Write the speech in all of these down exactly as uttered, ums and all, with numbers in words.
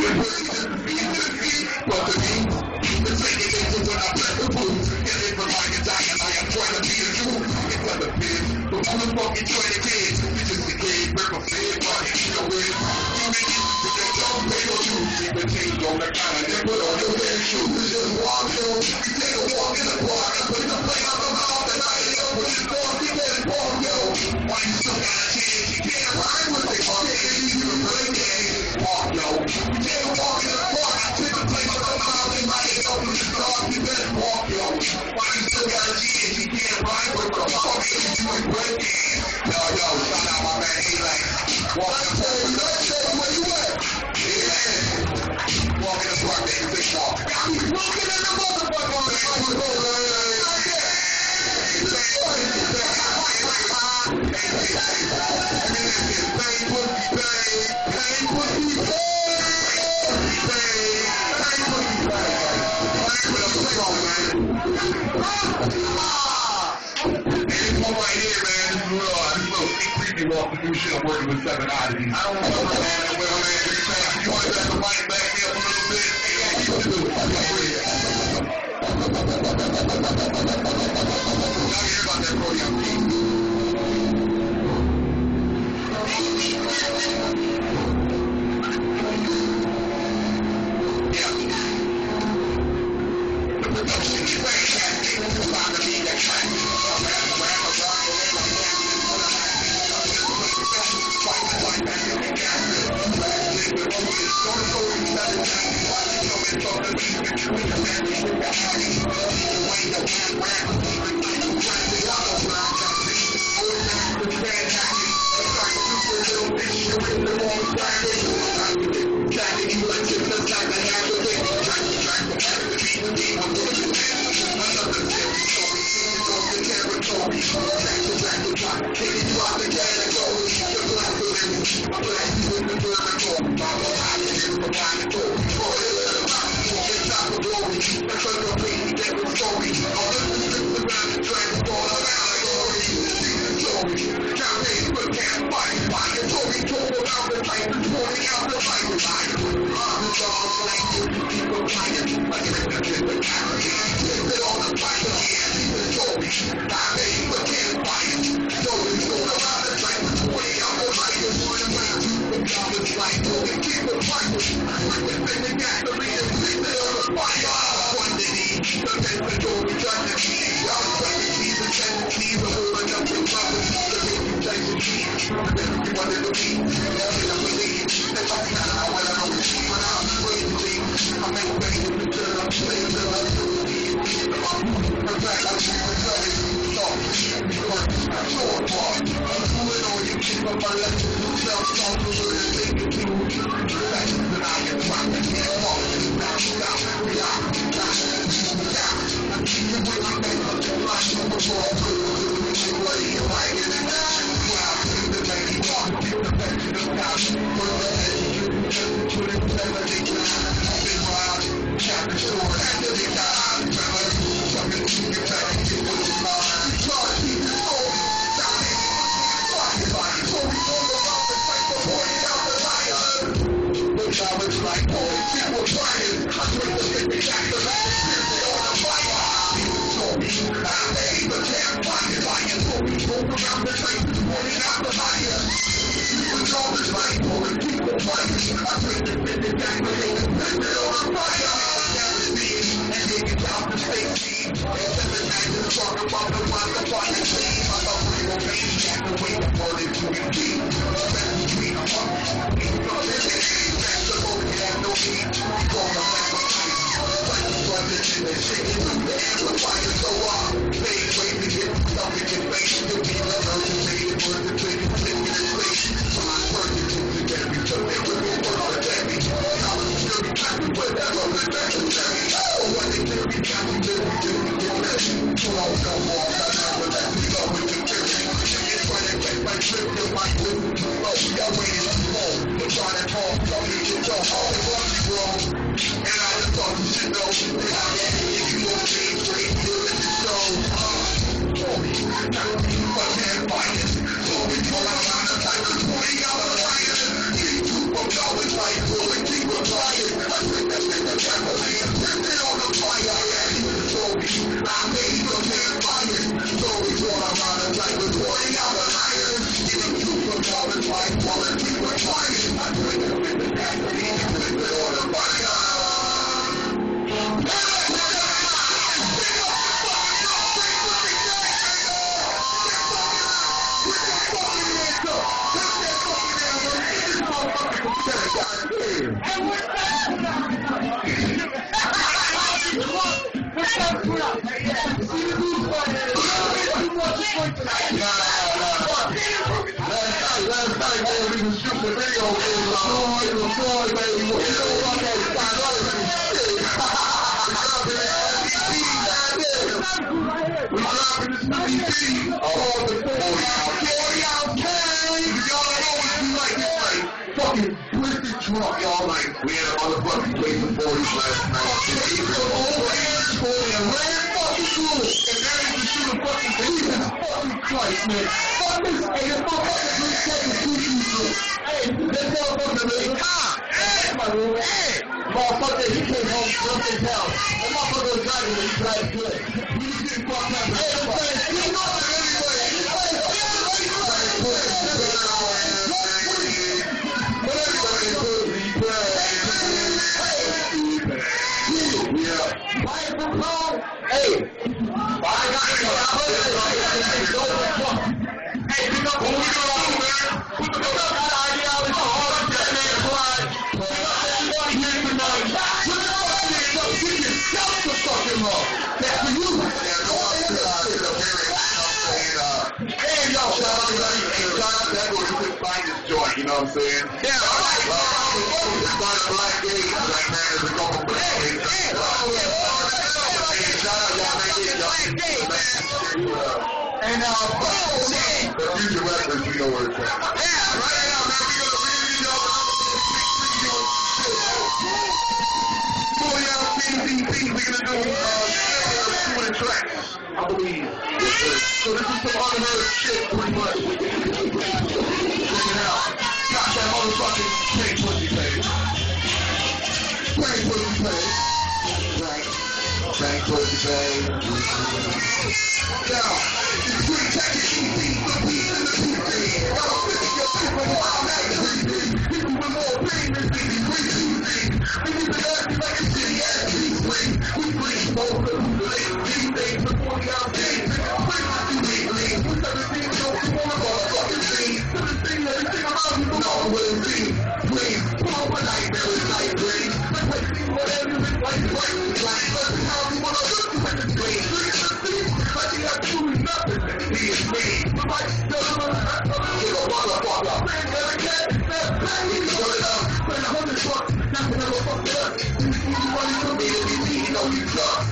But to me, the taking is when I press the boots. And if I'm like a dying, I am trying to be a Jew. It's not a bitch, but I'm a fucking twenty kids. You just a kid, rip a fed, body, you know it. You make it, but they don't pay no you. Keep the change on the counter, then put on your red shoes. Just walk through, you take a walk in the park, and put the plate on the mouth, and I ain't up with your dog, you let it walk, yo. Why you still got a chance? You can't ride with it, you can't even play games. Walk, yo. You take a walk in the park, I take the plate on the mouth, and I ain't up with your dog, you let it walk, yo. Why you still got a chance? You can't ride with it, fuck you, you ain't play games. Yo, yo, shout out my man, he like, walk in the park, let's show you where you at. Yeah. Walk in the park, nigga, big walk. Got me walking in the motherfucker on the microphone. Walk the new shit, I'm working with seven oddities. I don't want to know, man. Well, man, if you want to back the mic back me up a little bit, yeah, you can do it. Y'all hear about that rodeo team? Yeah. The production is very fantastic. It's about to be that track. Always like, always like, Last night, man, we was shooting the video games. Oh, it was fun, baby. You know what? I had five dollars and shit. We dropping this new E P. Oh, the forty ounce cane. Y'all know what we like this night. Fucking twisted drunk, y'all like. We had a motherfucking case of forties last night. It was old ass forty and ran fucking cool. And now you can shoot a fucking Jesus fucking Christ, man. Fuck this. Hey, this motherfucker three seconds too easy. Hey, this motherfucker, man. Hey, my room. Hey, motherfucker, he came home drunk as hell. That motherfucker was driving, but he drives good. He was getting fucked up. Hey, I'm saying, you know it anyway. But everybody knows he plays. Yeah. Why is it wrong? Hey, I got it. Hey, you know what we do, man? We do got the idea of the whole of that man pride. We got everybody here tonight. We got everybody here to get yourself the fucking love. That's for you. Hey, yo, shout out to everybody. Shout out to everyone who can find this joint, you know what I'm saying? Yeah, all right. It's not a black game. Black man is a couple black games. Hey, shout out, y'all make it. Y'all and, uh, oh, man. The future reference, you know where it's at. Yeah, right now, man, we gonna really, you know, forty ounce C D P, we're gonna do, uh, two of the tracks, I believe. So this is some unheard shit, pretty much. Check it out. Got that motherfucking Prank Pussy page. Prank Pussy page. Right. Prank Pussy page. Now, it's pretty technical. The beat and the P C. Y'all finish your people while I'm at the three D. People with more pain than P C. We need to act like a city ass P C. We bring both of them. They these days for forty ounce games. Bring us to these leagues. We seventeen don't you want to motherfucking see. seventeen, everything around you know what it be. Please, pull up a nightmare with night dreams. Let's like see whatever you like, like, like, let's see how you want to look at the dreams. Look at the dreams. Like you have to do nothing. He is me. But like, no, no, no, no, no, motherfucker. Man, never get it. Man, we can put it up. Spend a hundred bucks. Not to never fuck it up. You need money from me to be me. You know you suck.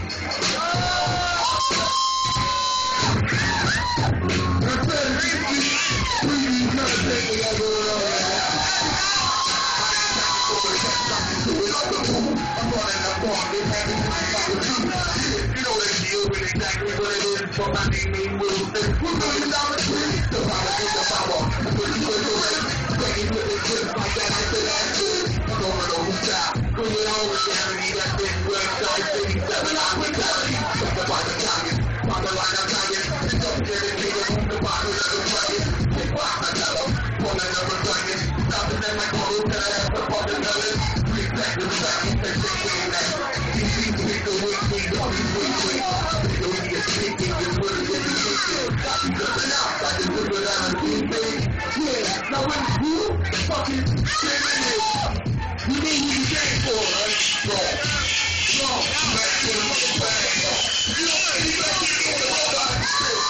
You know that deal with exactly what it is. So my name ain't Will Smith. We're going down the street. The power is the power. The push is the rest. Breaking with the clips like that. I said that shit. I'm going to who's out. Bring it on with Gary. That big website. fifty-seven I'm mentality. Talk about the target. On the line of target. It's up there to take it. The bottom of the target. Take back the tell them. Pull that number target. Stopping them like Paul Tell us the fucking melon. Respect the track. Respect the game that. T V speak the week. We don't be waiting. We don't be speaking. Just put it in the kitchen. Got you coming out. Got you looking at a T V. Yeah. Now when you fucking shit in it. You need to be thankful, right? So, no, back to the motherfucker. You don't want to be back here doing the robot shit.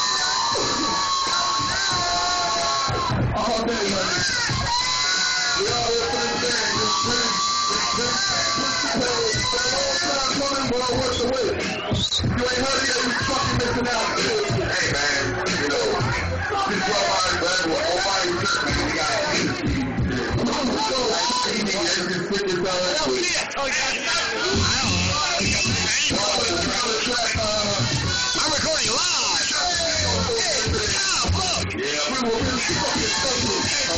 All day, honey. We all here for the day. Just bring, just bring, just bring, just bring. It's a long time coming, but I'll work the way. You ain't heard it, you fucking missing out. Hey, man, you know, this robot is bad. Nobody was just thinking he got it. I'm recording live. Yeah, we will really fucking special.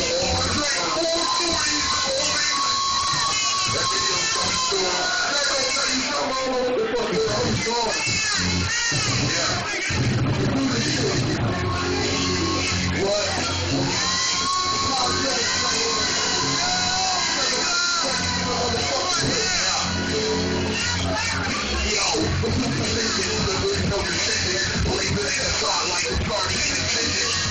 That video's coming soon. That don't tell you something all over the fucking world. Yeah. What?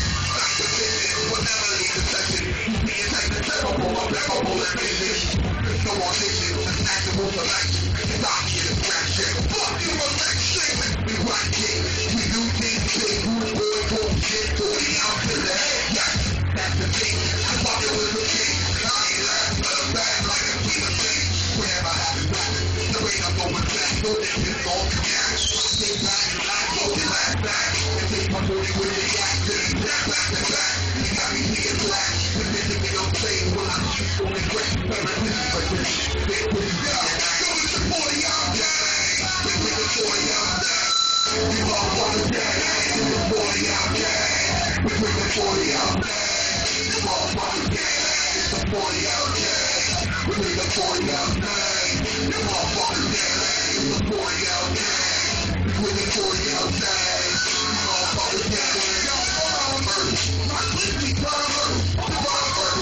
Yo, election. Stop the distraction. Fuck the election. We right king. We do things big. Who's boy for shit? forty out to the head. Yes, that's the thing. I thought it was a king. I ain't last but a bad like a king of things. Whenever I have it back, the rate I'm going back. So this is all the cash. Stay back and I go the last back. And take my money with the gas. Then back back to back. You got me seeing black. The vision we don't say when I shoot so many questions. Never listen for this. They put it down. Go to the forty out gang. We bring the forty out gang. We all want to gang. The forty out gang. We bring the forty out gang. We all want to gang. The forty out gang. We bring the forty out gang. We all want to gang. The forty out gang. We bring the forty out gang. We all want to gang. My clippy driver, driver,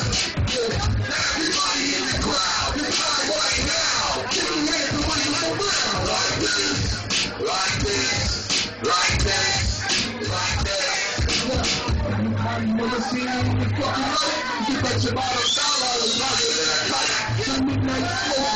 Everybody in the crowd, it's time right now. Get your hands to what you want. this, like this, like that, like that. You never seen me fucking right? You bet your bottom dollar I was like it. Like, some midnight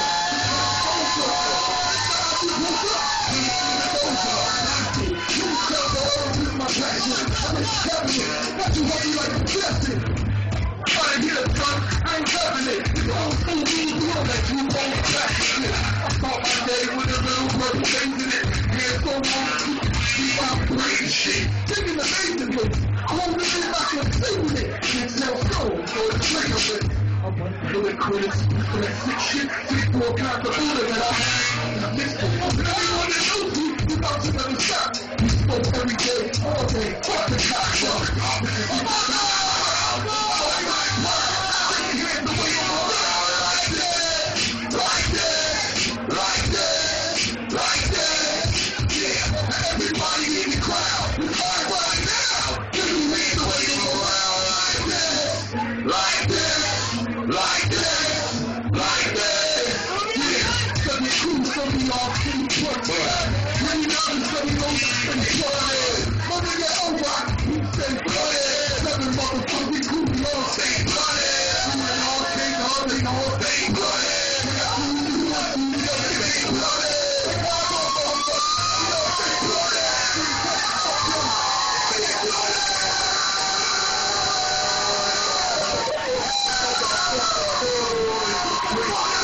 Got you walking like a Justin. Trying to get a drunk, I ain't having it. You don't fool me, you don't let you won't practice it. I start my day with a little purple things in it. Hands so long, keep out brain shit. Taking the basically, holding it like a saving it. Can't sell stone, so it's trigger with. I'm one for the critics, for that sick shit. Six four kinds of Buddha that I had. And I mixed it. And everyone that knows you, you thought you never stopped. You spoke every day, all day. Fuck the cock, yo. Everybody in the crowd, right, right now. Give me the way you go around like this, like this, like this, like this. Yeah, cause the crew, some of y'all see what's that. When you know some of those and flooded. Mother get over, you say flooded. Seven motherfucking crew, y'all say flooded. You and all say hard, they all say flooded. When I crew, you want to, you say flooded. We're